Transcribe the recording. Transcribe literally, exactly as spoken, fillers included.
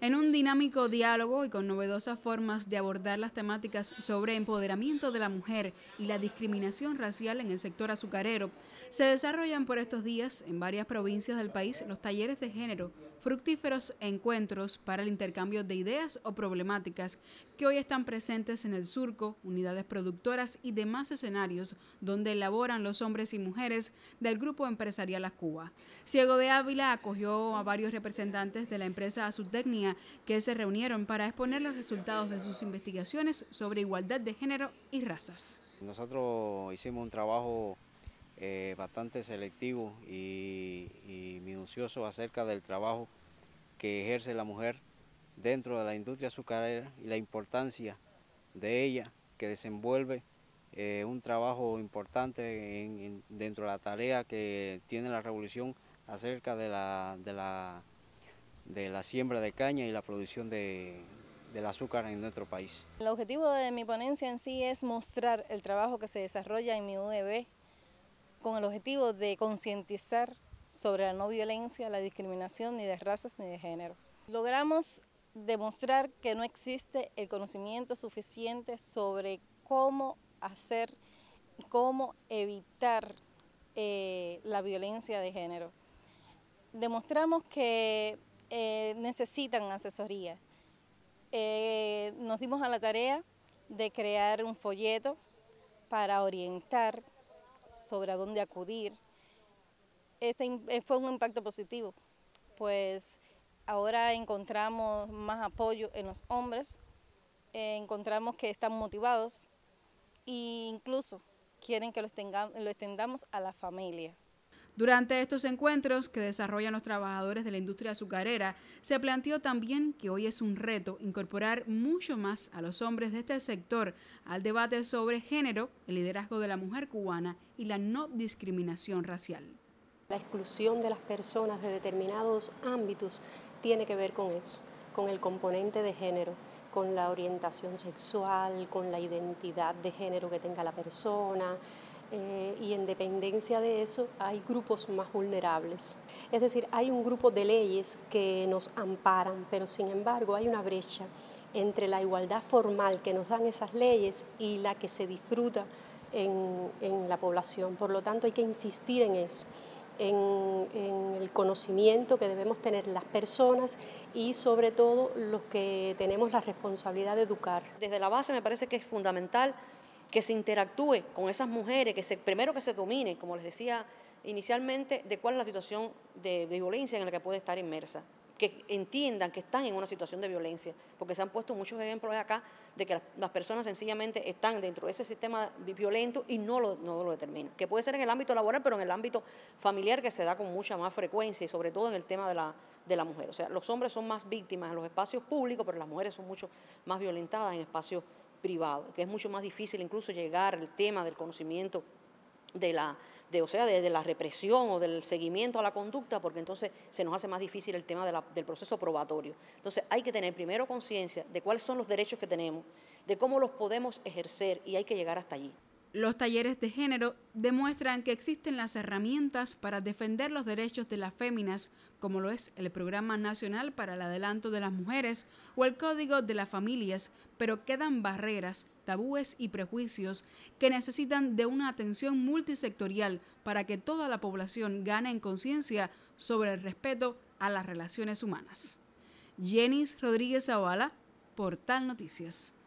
En un dinámico diálogo y con novedosas formas de abordar las temáticas sobre empoderamiento de la mujer y la discriminación racial en el sector azucarero, se desarrollan por estos días en varias provincias del país los talleres de género, fructíferos encuentros para el intercambio de ideas o problemáticas que hoy están presentes en el surco, unidades productoras y demás escenarios donde elaboran los hombres y mujeres del Grupo Empresarial Ascuba. Ciego de Ávila acogió a varios representantes de la empresa Azutecnia que se reunieron para exponer los resultados de sus investigaciones sobre igualdad de género y razas. Nosotros hicimos un trabajo eh, bastante selectivo y, y minucioso acerca del trabajo que ejerce la mujer dentro de la industria azucarera y la importancia de ella, que desenvuelve eh, un trabajo importante en, en, dentro de la tarea que tiene la revolución acerca de la, de la, de la siembra de caña y la producción de, del azúcar en nuestro país. El objetivo de mi ponencia en sí es mostrar el trabajo que se desarrolla en mi U E B con el objetivo de concientizar sobre la no violencia, la discriminación ni de razas ni de género. Logramos demostrar que no existe el conocimiento suficiente sobre cómo hacer, cómo evitar eh, la violencia de género. Demostramos que eh, necesitan asesoría. Eh, nos dimos a la tarea de crear un folleto para orientar sobre a dónde acudir. Este fue un impacto positivo, pues ahora encontramos más apoyo en los hombres, eh, encontramos que están motivados e incluso quieren que lo, extendamos, lo extendamos a la familia. Durante estos encuentros que desarrollan los trabajadores de la industria azucarera, se planteó también que hoy es un reto incorporar mucho más a los hombres de este sector al debate sobre género, el liderazgo de la mujer cubana y la no discriminación racial. La exclusión de las personas de determinados ámbitos tiene que ver con eso, con el componente de género, con la orientación sexual, con la identidad de género que tenga la persona. Eh, y en dependencia de eso hay grupos más vulnerables. Es decir, hay un grupo de leyes que nos amparan, pero sin embargo hay una brecha entre la igualdad formal que nos dan esas leyes y la que se disfruta en, en la población. Por lo tanto, hay que insistir en eso, en, en el conocimiento que debemos tener las personas y sobre todo los que tenemos la responsabilidad de educar. Desde la base me parece que es fundamental que se interactúe con esas mujeres, que se, primero que se domine, como les decía inicialmente, de cuál es la situación de, de violencia en la que puede estar inmersa, que entiendan que están en una situación de violencia, porque se han puesto muchos ejemplos acá de que las, las personas sencillamente están dentro de ese sistema violento y no lo, no lo determinan, que puede ser en el ámbito laboral, pero en el ámbito familiar que se da con mucha más frecuencia y sobre todo en el tema de la, de la mujer. O sea, los hombres son más víctimas en los espacios públicos, pero las mujeres son mucho más violentadas en espacios privado, que es mucho más difícil incluso llegar al tema del conocimiento de la, de, o sea, de, de la represión o del seguimiento a la conducta, porque entonces se nos hace más difícil el tema de la, del proceso probatorio. Entonces hay que tener primero conciencia de cuáles son los derechos que tenemos, de cómo los podemos ejercer y hay que llegar hasta allí. Los talleres de género demuestran que existen las herramientas para defender los derechos de las féminas, como lo es el Programa Nacional para el Adelanto de las Mujeres o el Código de las Familias, pero quedan barreras, tabúes y prejuicios que necesitan de una atención multisectorial para que toda la población gane en conciencia sobre el respeto a las relaciones humanas. Jenis Rodríguez Zavala, Portal Noticias.